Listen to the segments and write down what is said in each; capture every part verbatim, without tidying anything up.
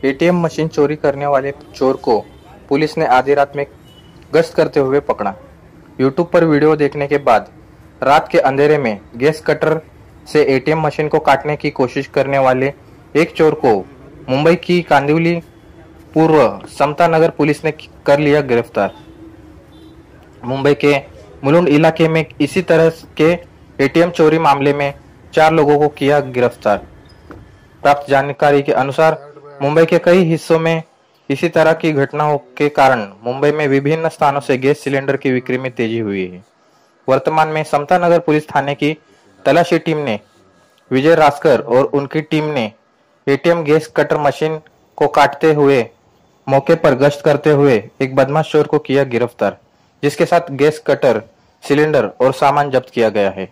ATM machine चोरी करने वाले चोर को पुलिस ने आधी रात में गश्त करते हुए पकड़ा। यूट्यूब पर वीडियो देखने के बाद रात के अंधेरे में गैस कटर से एटीएम मशीन को काटने की कोशिश करने वाले एक चोर को मुंबई की कांदिवली पूर्व समता नगर पुलिस ने कर लिया गिरफ्तार। मुंबई के मुलुंड इलाके में इसी तरह के एटीएम चोरी मामले में चार लोगों को किया गिरफ्तार। प्राप्त जानकारी के अनुसार मुंबई के कई हिस्सों में इसी तरह की घटनाओं के कारण मुंबई में विभिन्न स्थानों से गैस सिलेंडर की बिक्री में तेजी हुई है। वर्तमान में समता नगर पुलिस थाने की तलाशी टीम ने विजय रास्कर और उनकी टीम ने एटीएम गैस कटर मशीन को काटते हुए मौके पर गश्त करते हुए एक बदमाश चोर को किया गिरफ्तार, जिसके साथ गैस कटर, सिलेंडर और सामान जब्त किया गया है।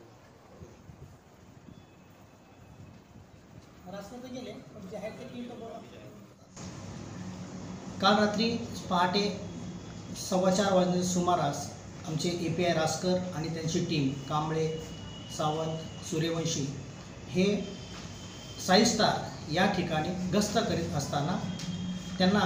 काल रात्री पहाटे सव्वा चार वाजण्याच्या सुमारास आमचे ए पी आय रास्कर आणि त्यांची टीम कांबळे, सावंत, सूर्यवंशी हे साई स्टार या ठिकाणी गस्त करीत असताना त्यांना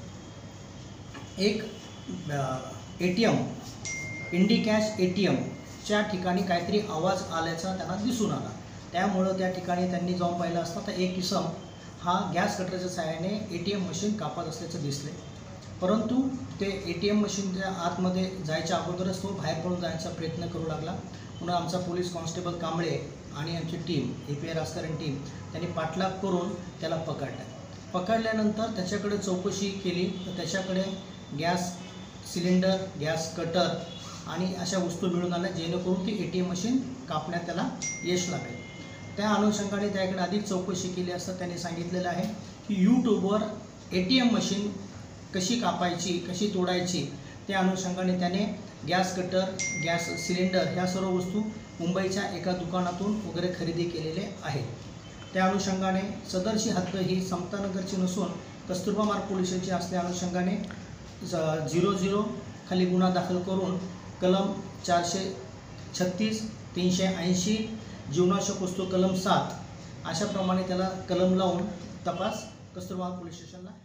एक एटीएम इंडी कॅश एटीएमच्या ठिकाणी काहीतरी आवाज आल्याचा त्यांना दिसून आला। त्यामुळे त्या ठिकाणी त्यांनी जाऊन पाहिलं असता तर एक किसम हा गॅस कटरच्या सहाय्याने एटीएम मशीन कापत असल्याचं दिसले, परंतु ते एटीएम मशीनच्या आतमध्ये जायच्या अगोदरच तो बाहेर पडून जाण्याचा प्रयत्न करू लागला। पुन्हा आमचा पोलीस कॉन्स्टेबल कांबळे आणि आमची team A P I Raskar आणि टीम त्यांनी पाठलाग करून त्याला पकडलं। पकडल्यानंतर त्याच्याकडे चौकशी केली तर त्याच्याकडे गॅस सिलेंडर, गॅस कटर आणि अशा वस्तू मिळून आल्या जेणेकरून ती एटीएम मशीन कापण्यात त्याला यश लागेल। त्या अनुषंगाने त्याकडे अधिक चौकशी केली असता त्यांनी सांगितलेलं आहे की यूट्यूबवर एटीएम मशीन कशी कापायची, कशी तोडायची त्या अनुषंगाने त्याने गॅस कटर, गॅस सिलेंडर ह्या सर्व वस्तू मुंबईच्या एका दुकानातून वगैरे खरेदी केलेले आहेत। त्या अनुषंगाने सदरची हद्द ही समतानगरची नसून कस्तुरबा मार्ग पोलिसांची असल्या अनुषंगाने झिरो झिरो खाली गुन्हा दाखल करून कलम चारशे छत्तीस, तीनशे ऐंशी, जीवनावश्यक वस्तू कलम सात अशाप्रमाणे त्याला कलम लावून तपास कस्तुरबा पोलीस स्टेशनला